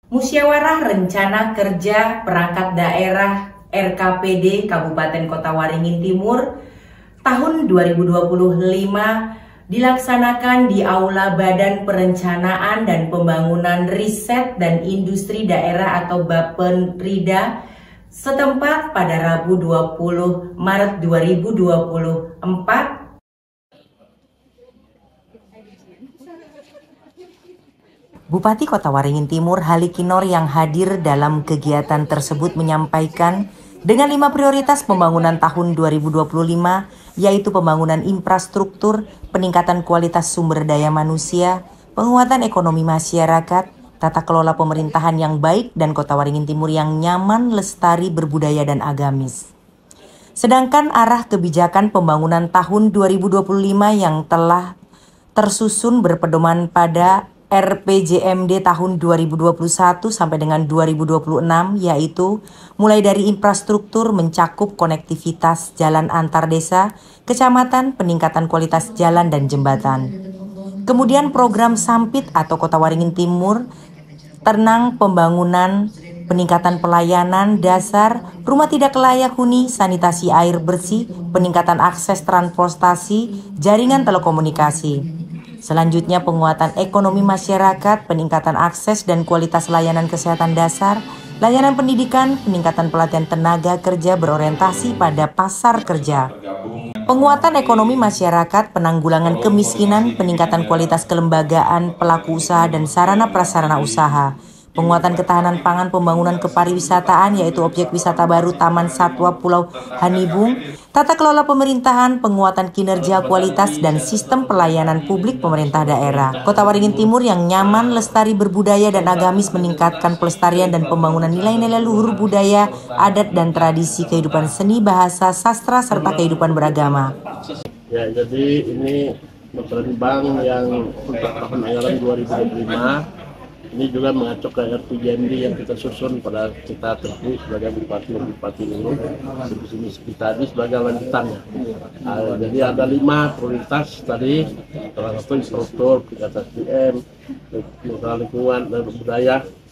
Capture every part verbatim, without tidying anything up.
Musyawarah Rencana Kerja Perangkat Daerah R K P D Kabupaten Kota Waringin Timur tahun dua ribu dua puluh lima dilaksanakan di Aula Badan Perencanaan dan Pembangunan Riset dan Industri Daerah atau Bapenrida setempat pada Rabu dua puluh Maret dua ribu dua puluh empat. Bupati Kota Waringin Timur Halikinor yang hadir dalam kegiatan tersebut menyampaikan dengan lima prioritas pembangunan tahun dua ribu dua puluh lima, yaitu pembangunan infrastruktur, peningkatan kualitas sumber daya manusia, penguatan ekonomi masyarakat, tata kelola pemerintahan yang baik, dan Kota Waringin Timur yang nyaman, lestari, berbudaya, dan agamis. Sedangkan arah kebijakan pembangunan tahun dua ribu dua puluh lima yang telah tersusun berpedoman pada R P J M D tahun dua ribu dua puluh satu sampai dengan dua ribu dua puluh enam, yaitu mulai dari infrastruktur mencakup konektivitas jalan antar desa, kecamatan, peningkatan kualitas jalan dan jembatan. Kemudian program Sampit atau Kota Waringin Timur, tenang pembangunan, peningkatan pelayanan dasar, rumah tidak layak huni, sanitasi air bersih, peningkatan akses transportasi, jaringan telekomunikasi. Selanjutnya penguatan ekonomi masyarakat, peningkatan akses dan kualitas layanan kesehatan dasar, layanan pendidikan, peningkatan pelatihan tenaga kerja berorientasi pada pasar kerja. Penguatan ekonomi masyarakat, penanggulangan kemiskinan, peningkatan kualitas kelembagaan, pelaku usaha dan sarana prasarana usaha. Penguatan ketahanan pangan, pembangunan kepariwisataan yaitu objek wisata baru Taman Satwa Pulau Hanibung, tata kelola pemerintahan, penguatan kinerja kualitas dan sistem pelayanan publik pemerintah daerah. Kota Waringin Timur yang nyaman, lestari, berbudaya dan agamis meningkatkan pelestarian dan pembangunan nilai-nilai luhur budaya, adat dan tradisi kehidupan seni, bahasa, sastra serta kehidupan beragama. Ya, jadi ini Metron Bank yang untuk tahun anggaran dua ribu dua puluh lima ini juga mengacu ke R P J M D yang kita susun pada kita terpilih sebagai Bupati dan Bupati ini di kita ini sebagai lanjutannya. Nah, jadi ada lima prioritas tadi, salah satu infrastruktur, peningkatan S D M, peningkatan lingkungan dan budaya.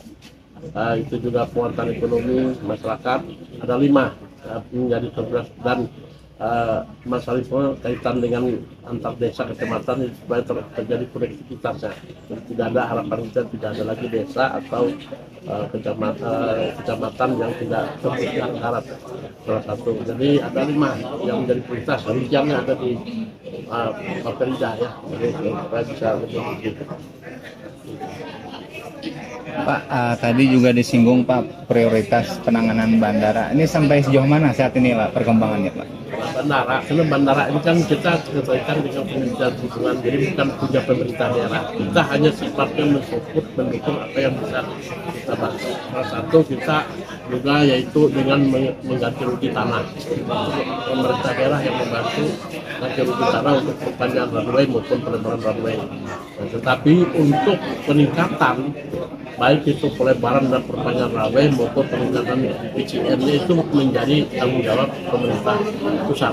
Nah, itu juga penguatan ekonomi masyarakat. Ada lima uh, menjadi prioritas dan Uh, masalah itu kaitan dengan antar desa kecamatan supaya ter terjadi konektivitasnya. Tidak ada harapan kita tidak ada lagi desa atau uh, kecamatan, uh, kecamatan yang tidak terpenuhi syarat salah satu. Jadi ada lima yang menjadi prioritas. Rinciannya ada di uh, Bapenrida ya. Jadi supaya bisa lebih begitu. Pak, uh, tadi juga disinggung Pak prioritas penanganan bandara. Ini sampai sejauh mana saat ini Pak perkembangannya Pak? Bandara, karena bandara ini kan kita sesuaikan dengan Kementerian Perhubungan, jadi bukan punya pemerintah daerah. Kita hanya sifatnya mensupport, mendukung apa yang bisa kita bantu. Salah satu kita juga yaitu dengan mengganti rugi tanah. Pemerintah daerah yang membantu ganti rugi tanah untuk perpanjangan runway maupun pelebaran runway. Nah, tetapi untuk peningkatan baik itu pelebaran dan perpanjangan runway maupun peningkatan P C N-nya itu menjadi tanggung jawab pemerintah pusat.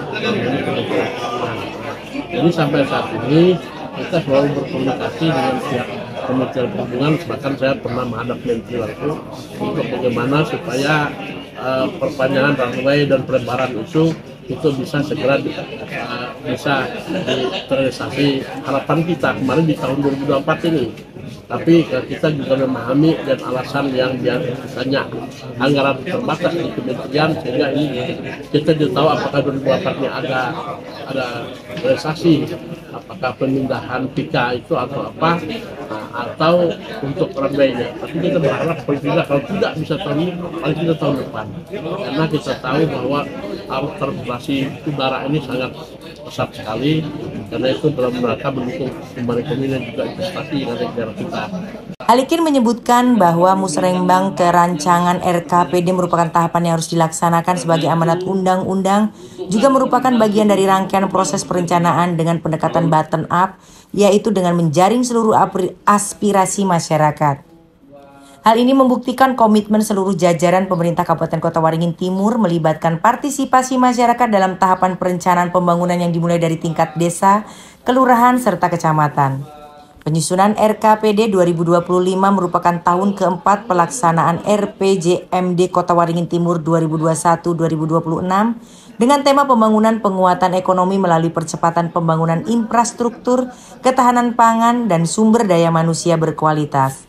Jadi sampai saat ini kita selalu berkomunikasi dengan pihak Kementerian Perhubungan, bahkan saya pernah menghadap Menteri langsung untuk bagaimana supaya uh, perpanjangan runway dan pelebaran itu itu bisa segera di, uh, bisa terrealisasi. Harapan kita kemarin di tahun dua ribu dua puluh empat ini. Tapi kita juga memahami dan alasan yang biasanya anggaran terbatas di kementerian sehingga ini kita tidak tahu apakah dua ribu dua puluh empat-nya ada ada realisasi, apakah pemindahan P K itu atau apa, nah, atau untuk runway-nya. Tapi kita berharap paling tidak kalau tidak bisa tahun ini, paling tidak tahun depan. Karena kita tahu bahwa arus transportasi udara ini sangat besar sekali. Karena itu dalam rangka mendukung pertumbuhan ekonomi dan juga investasi yang ada di daerah kita. Halikin menyebutkan bahwa musrengbang kerancangan R K P D merupakan tahapan yang harus dilaksanakan sebagai amanat undang-undang, juga merupakan bagian dari rangkaian proses perencanaan dengan pendekatan bottom up, yaitu dengan menjaring seluruh aspirasi masyarakat. Hal ini membuktikan komitmen seluruh jajaran pemerintah Kabupaten Kota Waringin Timur melibatkan partisipasi masyarakat dalam tahapan perencanaan pembangunan yang dimulai dari tingkat desa, kelurahan, serta kecamatan. Penyusunan R K P D dua ribu dua puluh lima merupakan tahun keempat pelaksanaan R P J M D Kota Waringin Timur dua ribu dua puluh satu sampai dua ribu dua puluh enam dengan tema pembangunan penguatan ekonomi melalui percepatan pembangunan infrastruktur, ketahanan pangan, dan sumber daya manusia berkualitas.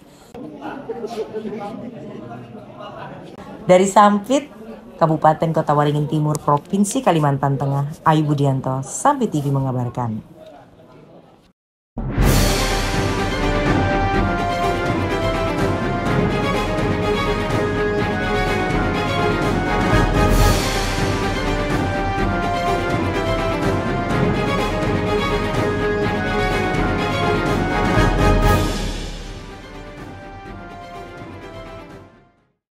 Dari Sampit, Kabupaten Kota Waringin Timur, Provinsi Kalimantan Tengah, Ayu Budianto, Sampit T V mengabarkan.